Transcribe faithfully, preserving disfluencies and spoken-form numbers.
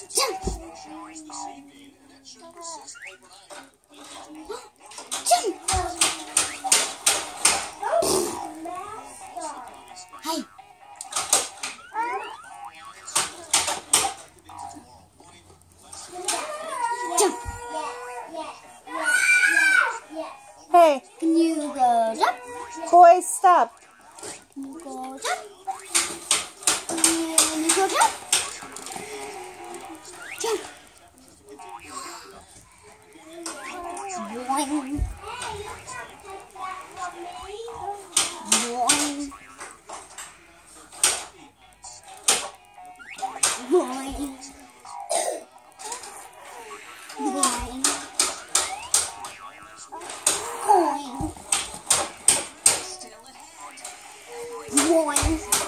Jump! Jump! Hey! Jump! Hey, Can you go jump? boys, stop. Can you go jump? Can you go jump? Jump! Boing! Boing! Boing! Boing! Boing! Boing!